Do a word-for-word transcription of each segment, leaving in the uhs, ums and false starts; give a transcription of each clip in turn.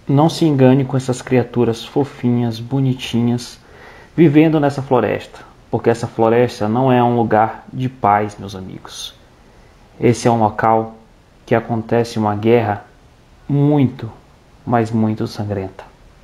Não se engane com essas criaturas fofinhas, bonitinhas, vivendo nessa floresta, porque essa floresta não é um lugar de paz, meus amigos. Esse é um local que acontece uma guerra muito, mas muito sangrenta.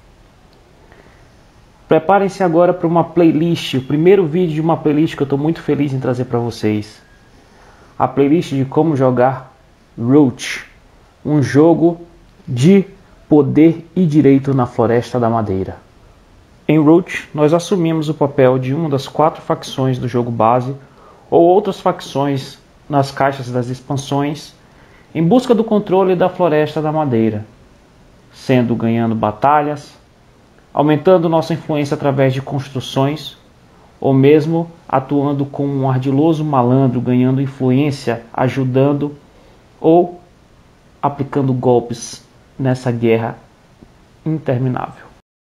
Preparem-se agora para uma playlist, o primeiro vídeo de uma playlist que eu estou muito feliz em trazer para vocês. A playlist de como jogar Root, um jogo de poder e direito na Floresta da Madeira. Em Root, nós assumimos o papel de uma das quatro facções do jogo base ou outras facções nas caixas das expansões em busca do controle da Floresta da Madeira, sendo ganhando batalhas, aumentando nossa influência através de construções, ou mesmo atuando como um ardiloso malandro, ganhando influência, ajudando ou aplicando golpes nessa guerra interminável.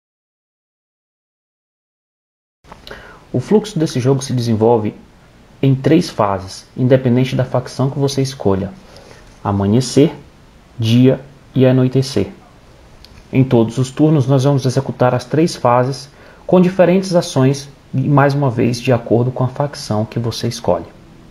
O fluxo desse jogo se desenvolve em três fases, independente da facção que você escolha: amanhecer, dia e anoitecer. Em todos os turnos nós vamos executar as três fases com diferentes ações e, mais uma vez, de acordo com a facção que você escolhe.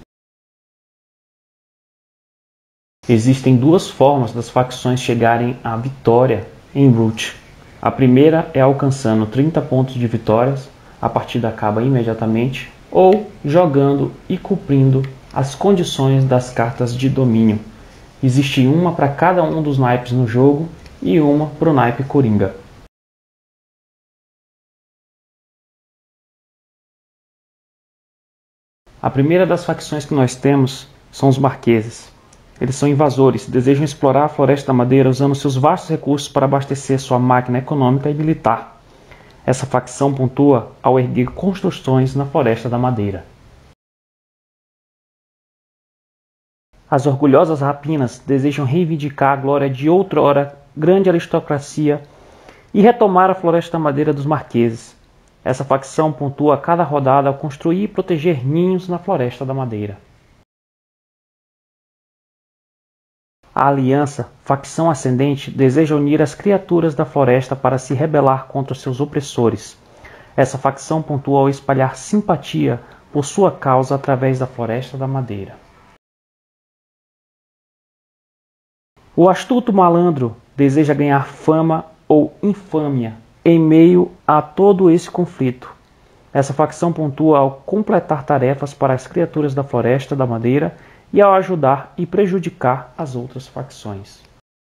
Existem duas formas das facções chegarem à vitória em Root. A primeira é alcançando trinta pontos de vitórias, a partida acaba imediatamente, ou jogando e cumprindo as condições das cartas de domínio. Existe uma para cada um dos naipes no jogo e uma para o naipe Coringa. A primeira das facções que nós temos são os Marqueses. Eles são invasores, desejam explorar a Floresta da Madeira usando seus vastos recursos para abastecer sua máquina econômica e militar. Essa facção pontua ao erguer construções na Floresta da Madeira. As orgulhosas rapinas desejam reivindicar a glória de outrora grande aristocracia e retomar a Floresta da Madeira dos Marqueses. Essa facção pontua a cada rodada ao construir e proteger ninhos na Floresta da Madeira. A Aliança, facção ascendente, deseja unir as criaturas da floresta para se rebelar contra seus opressores. Essa facção pontua ao espalhar simpatia por sua causa através da Floresta da Madeira. O astuto malandro deseja ganhar fama ou infâmia em meio a todo esse conflito. Essa facção pontua ao completar tarefas para as criaturas da Floresta da Madeira e ao ajudar e prejudicar as outras facções.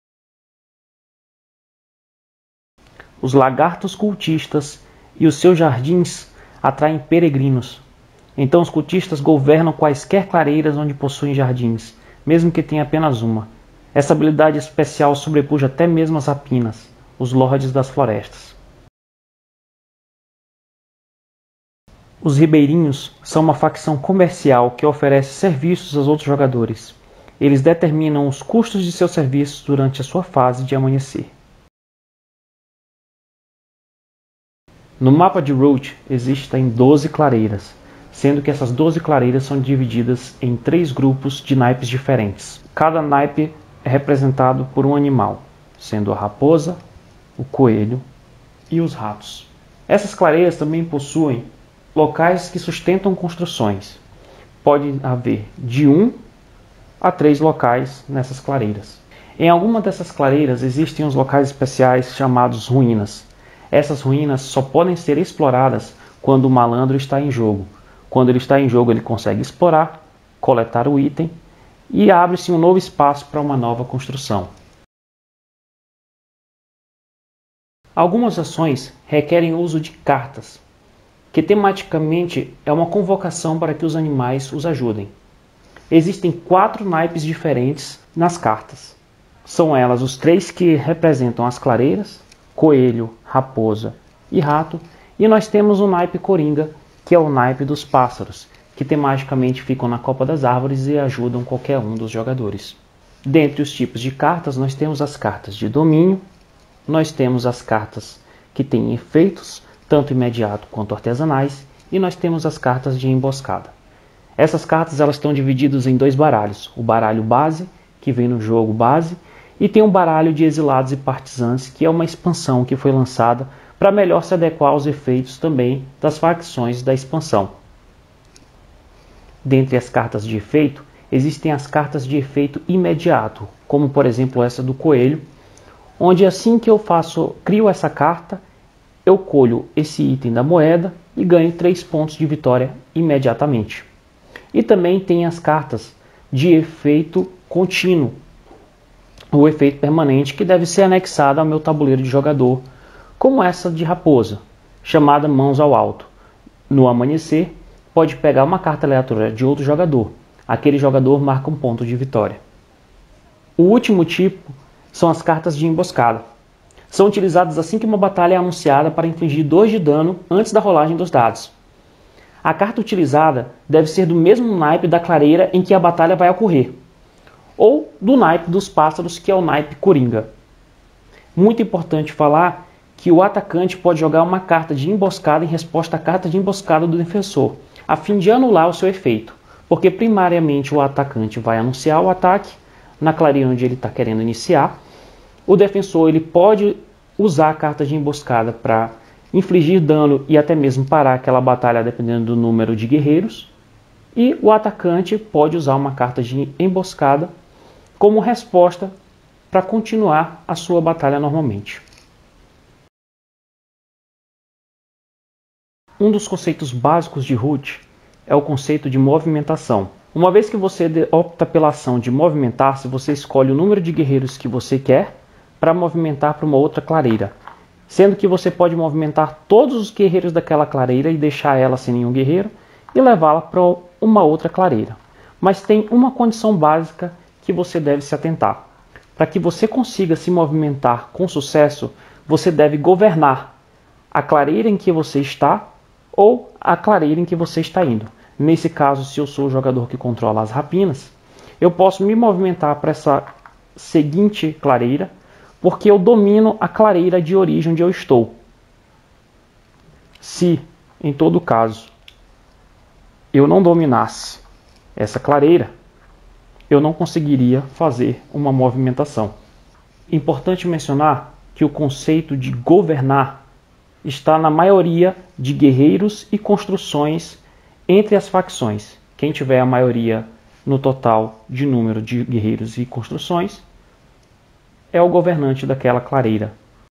Os lagartos cultistas e os seus jardins atraem peregrinos. Então os cultistas governam quaisquer clareiras onde possuem jardins, mesmo que tenha apenas uma. Essa habilidade especial sobrepuja até mesmo as rapinas, os lordes das florestas. Os ribeirinhos são uma facção comercial que oferece serviços aos outros jogadores. Eles determinam os custos de seus serviços durante a sua fase de amanhecer. No mapa de Root existem doze clareiras, sendo que essas doze clareiras são divididas em três grupos de naipes diferentes. Cada naipe é representado por um animal, sendo a raposa, o coelho e os ratos. Essas clareiras também possuem locais que sustentam construções. Pode haver de um a três locais nessas clareiras. Em alguma dessas clareiras existem os locais especiais chamados ruínas. Essas ruínas só podem ser exploradas quando o malandro está em jogo. Quando ele está em jogo, ele consegue explorar, coletar o item e abre-se um novo espaço para uma nova construção. Algumas ações requerem o uso de cartas, que tematicamente é uma convocação para que os animais os ajudem. Existem quatro naipes diferentes nas cartas. São elas os três que representam as clareiras: coelho, raposa e rato. E nós temos o naipe Coringa, que é o naipe dos pássaros, que tematicamente ficam na copa das árvores e ajudam qualquer um dos jogadores. Dentre os tipos de cartas, nós temos as cartas de domínio, nós temos as cartas que têm efeitos, tanto imediato quanto artesanais, e nós temos as cartas de emboscada. Essas cartas elas estão divididas em dois baralhos: o baralho base, que vem no jogo base, E tem um baralho de exilados e partisãs, que é uma expansão que foi lançada para melhor se adequar aos efeitos também das facções da expansão. Dentre as cartas de efeito, existem as cartas de efeito imediato, como por exemplo essa do coelho, onde assim que eu faço, crio essa carta, eu colho esse item da moeda e ganho três pontos de vitória imediatamente. E também tem as cartas de efeito contínuo, o efeito permanente, que deve ser anexado ao meu tabuleiro de jogador, como essa de raposa, chamada Mãos ao Alto. No amanhecer, pode pegar uma carta aleatória de outro jogador. Aquele jogador marca um ponto de vitória. O último tipo são as cartas de emboscada. São utilizadas assim que uma batalha é anunciada para infligir dois de dano antes da rolagem dos dados. A carta utilizada deve ser do mesmo naipe da clareira em que a batalha vai ocorrer, ou do naipe dos pássaros, que é o naipe coringa. Muito importante falar que o atacante pode jogar uma carta de emboscada em resposta à carta de emboscada do defensor, a fim de anular o seu efeito, porque primariamente o atacante vai anunciar o ataque na clareira onde ele está querendo iniciar. O defensor ele pode usar a carta de emboscada para infligir dano e até mesmo parar aquela batalha dependendo do número de guerreiros. E o atacante pode usar uma carta de emboscada como resposta para continuar a sua batalha normalmente. Um dos conceitos básicos de Root é o conceito de movimentação. Uma vez que você opta pela ação de movimentar-se, você escolhe o número de guerreiros que você quer para movimentar para uma outra clareira, sendo que você pode movimentar todos os guerreiros daquela clareira e deixar ela sem nenhum guerreiro e levá-la para uma outra clareira. Mas tem uma condição básica que você deve se atentar. Para que você consiga se movimentar com sucesso, você deve governar a clareira em que você está ou a clareira em que você está indo. Nesse caso, se eu sou o jogador que controla as rapinas, eu posso me movimentar para essa seguinte clareira, porque eu domino a clareira de origem onde eu estou. Se, em todo caso, eu não dominasse essa clareira, eu não conseguiria fazer uma movimentação. Importante mencionar que o conceito de governar está na maioria de guerreiros e construções entre as facções. Quem tiver a maioria no total de número de guerreiros e construções é o governante daquela clareira.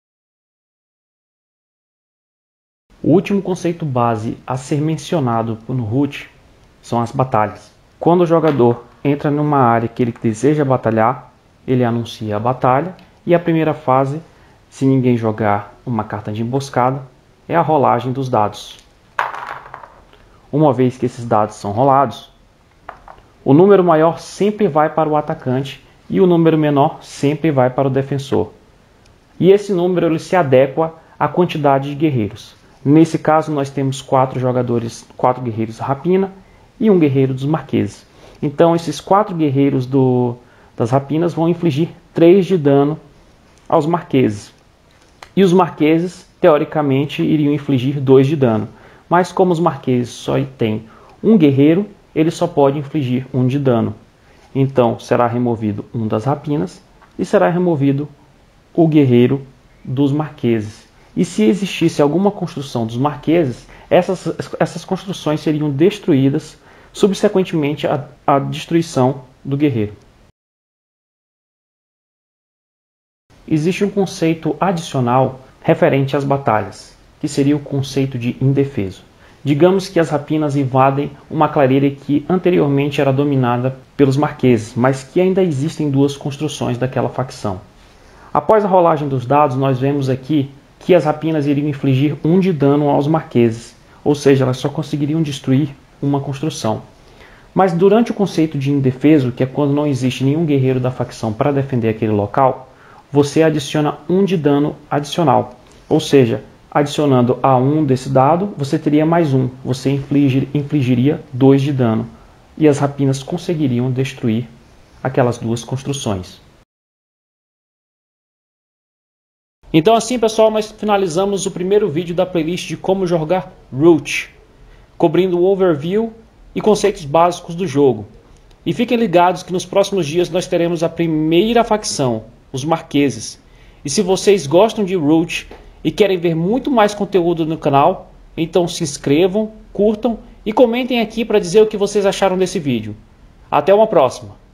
O último conceito base a ser mencionado no Root são as batalhas. Quando o jogador entra numa área que ele deseja batalhar, ele anuncia a batalha, e a primeira fase, se ninguém jogar uma carta de emboscada, é a rolagem dos dados. Uma vez que esses dados são rolados, o número maior sempre vai para o atacante e o número menor sempre vai para o defensor. E esse número ele se adequa à quantidade de guerreiros. Nesse caso nós temos quatro jogadores, quatro guerreiros rapina e um guerreiro dos marqueses. Então esses quatro guerreiros do, das rapinas vão infligir três de dano aos marqueses. E os marqueses, teoricamente, iriam infligir dois de dano. Mas como os marqueses só têm um guerreiro, ele só pode infligir um de dano. Então será removido um das rapinas e será removido o guerreiro dos marqueses. E se existisse alguma construção dos marqueses, essas, essas construções seriam destruídas, subsequentemente à, à destruição do guerreiro. Existe um conceito adicional referente às batalhas, que seria o conceito de indefeso. Digamos que as rapinas invadem uma clareira que anteriormente era dominada pelos marqueses, mas que ainda existem duas construções daquela facção. Após a rolagem dos dados, nós vemos aqui que as rapinas iriam infligir um de dano aos marqueses, ou seja, elas só conseguiriam destruir uma construção. Mas durante o conceito de indefeso, que é quando não existe nenhum guerreiro da facção para defender aquele local, você adiciona um de dano adicional, ou seja, adicionando a um desse dado, você teria mais um, você infligir, infligiria dois de dano, e as rapinas conseguiriam destruir aquelas duas construções. Então assim, pessoal, nós finalizamos o primeiro vídeo da playlist de como jogar Root, cobrindo o overview e conceitos básicos do jogo. E fiquem ligados que nos próximos dias nós teremos a primeira facção, os marqueses. E se vocês gostam de Root e querem ver muito mais conteúdo no canal, então se inscrevam, curtam e comentem aqui para dizer o que vocês acharam desse vídeo. Até uma próxima!